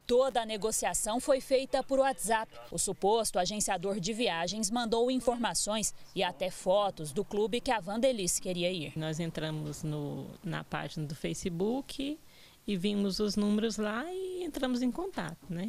Toda a negociação foi feita por WhatsApp. O suposto agenciador de viagens mandou informações e até fotos do clube que a Wanderlice queria ir. Nós entramos na página do Facebook e vimos os números lá e entramos em contato, né?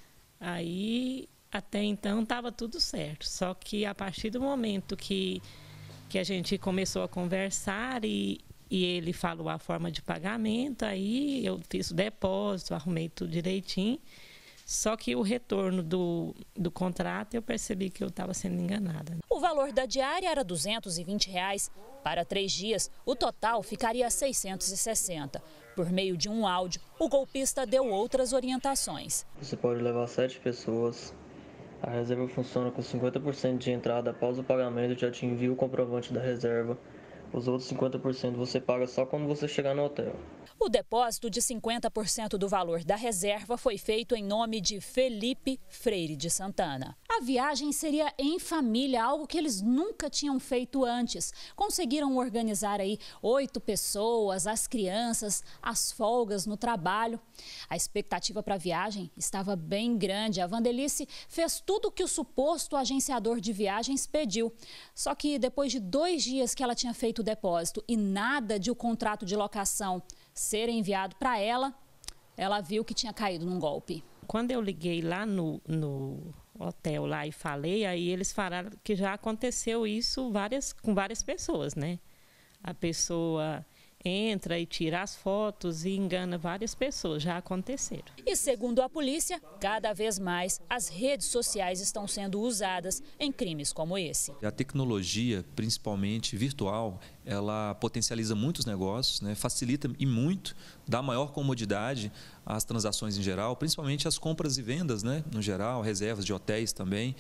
Aí, até então, estava tudo certo. Só que a partir do momento que a gente começou a conversar e ele falou a forma de pagamento, aí eu fiz o depósito, arrumei tudo direitinho. Só que o retorno do contrato, eu percebi que eu estava sendo enganada. O valor da diária era R$ 220. Para 3 dias, o total ficaria R$ 660. Por meio de um áudio, o golpista deu outras orientações. Você pode levar 7 pessoas. A reserva funciona com 50% de entrada. Após o pagamento, já te envio o comprovante da reserva. Os outros 50% você paga só quando você chegar no hotel. O depósito de 50% do valor da reserva foi feito em nome de Felipe Freire de Santana. A viagem seria em família, algo que eles nunca tinham feito antes. Conseguiram organizar aí 8 pessoas, as crianças, as folgas no trabalho. A expectativa para a viagem estava bem grande. A Wanderlice fez tudo o que o suposto agenciador de viagens pediu. Só que depois de 2 dias que ela tinha feito o depósito e nada de o contrato de locação ser enviado para ela, ela viu que tinha caído num golpe. Quando eu liguei lá no hotel lá e falei, aí eles falaram que já aconteceu isso com várias pessoas, né? A pessoa entra e tira as fotos e engana várias pessoas, já aconteceram. E segundo a polícia, cada vez mais as redes sociais estão sendo usadas em crimes como esse. A tecnologia, principalmente virtual, ela potencializa muitos negócios, né? Facilita e muito, dá maior comodidade às transações em geral, principalmente as compras e vendas, né? No geral, reservas de hotéis também.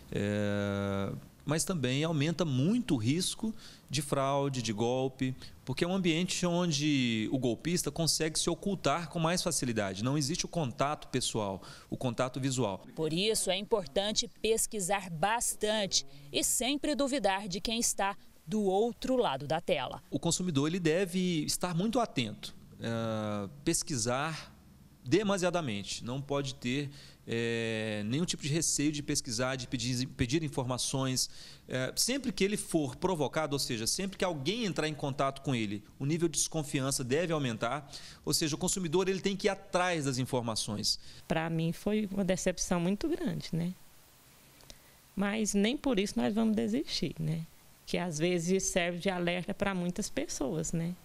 Mas também aumenta muito o risco de fraude, de golpe, porque é um ambiente onde o golpista consegue se ocultar com mais facilidade. Não existe o contato pessoal, o contato visual. Por isso é importante pesquisar bastante e sempre duvidar de quem está do outro lado da tela. O consumidor ele deve estar muito atento, pesquisar demasiadamente, não pode ter nenhum tipo de receio de pesquisar, de pedir informações. Sempre que ele for provocado, ou seja, sempre que alguém entrar em contato com ele, o nível de desconfiança deve aumentar, ou seja, o consumidor ele tem que ir atrás das informações. Para mim foi uma decepção muito grande, né? Mas nem por isso nós vamos desistir, né? Que às vezes serve de alerta para muitas pessoas, né?